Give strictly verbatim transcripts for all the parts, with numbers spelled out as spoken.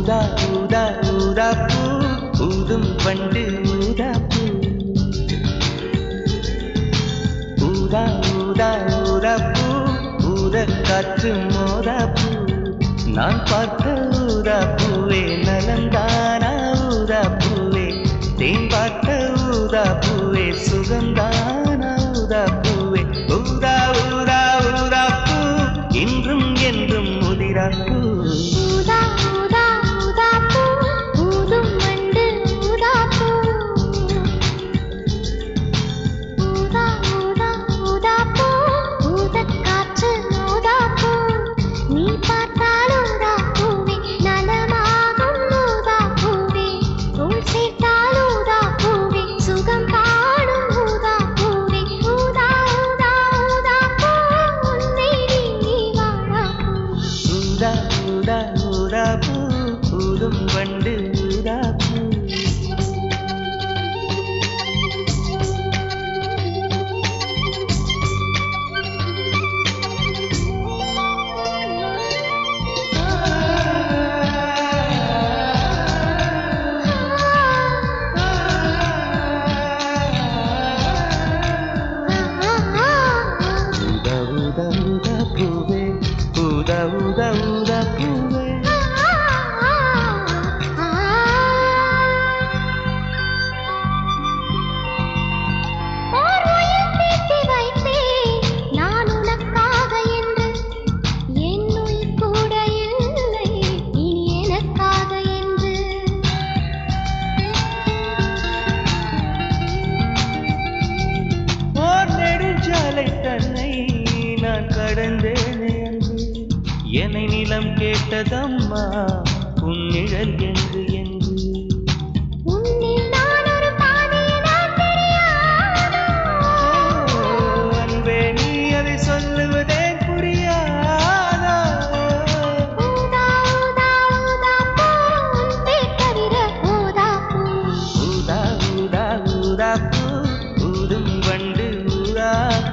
ஊதா ஊதா ஊதா பூ ஊதும் பண்டு ஊதா பூ ஊதா ஊதா ஊதா பூ ஊத காற்று மோதா பூ நான் பார்த்த ஊதா பூவே நலந்தானா ஊதா பூவே தேன் பார்த்த ஊதா பூவே சுகந்தானா ஊதா பூவே ஊதா ஊதா ஊதா பூ இன்றும் என்றும் முதிரா பூ ஊதா ஊதா ஊதா பூ ஊதும் வண்டு ஊதா பூ ஊதா ஊதா ஊதா பூ ஊத காற்று ஊதா பூ நீ பார்த்தால் ஊதா பூவே நலமாகும் ஊதா பூவே தோள் சேர்த்தால் ஊதா பூவே சுகம் காணும் ஊதா பூவே ஊதா ஊதா ஊதா பூ உன்னை நீ வாழா பூ ஊதா ஊதா ஊதா பூ ஊதும் வண்டு ஊதா பூ ஊதா ஊதா ஊதா பூவே நான் உனக்காக என்று என் உயிர் கூட இல்லை இனி எனக்காக என்று ஓர் நெடுஞ்சாலை தன்னை நான் கடந்தேனே என்னை நிலம் கேட்டதம்மா உன்னிழல் என்று என்று உன்னில் நான் ஒரு பாதையினால் தெரியாதோ அன்பே நீ அதை சொல்லுவதே புரியாதோ ஊதா ஊதா ஊதா பூ உன்னை தவிர ஊதா பூ ஊதா ஊதா ஊதா பூ ஊதும் வண்டு ஊதா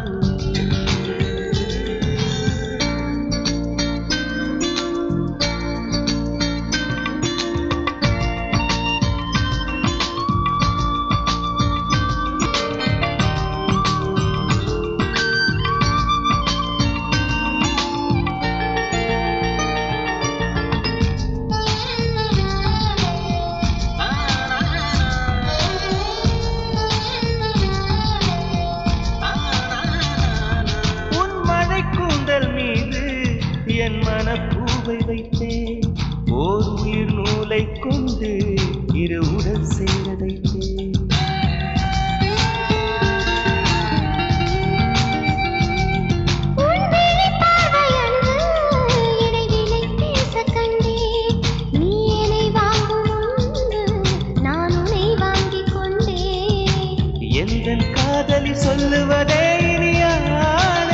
என் மனப்பூவை வைத்தேன் ஓர் உயிர் நூலை கொண்டு இரு உடல் சேர வைத்தேன் நீ என்னை வாங்கும் நான் உன்னை வாங்கிக் கொண்டேன் எந்தன் காதலி சொல்லுவதே இனியானை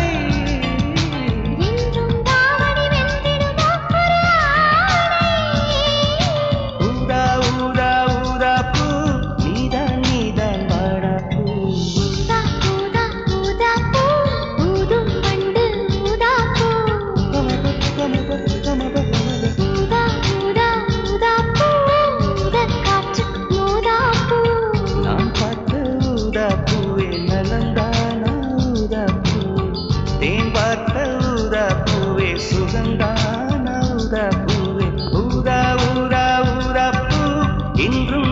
நான் பார்த்த ஊதா பூவே நலந்தானா ஊதா பூ தேன் பார்த்த ஊதா பூவே சுகந்தானா ஊதா பூவே ஊதா ஊதா ஊதா பூ இன்றும்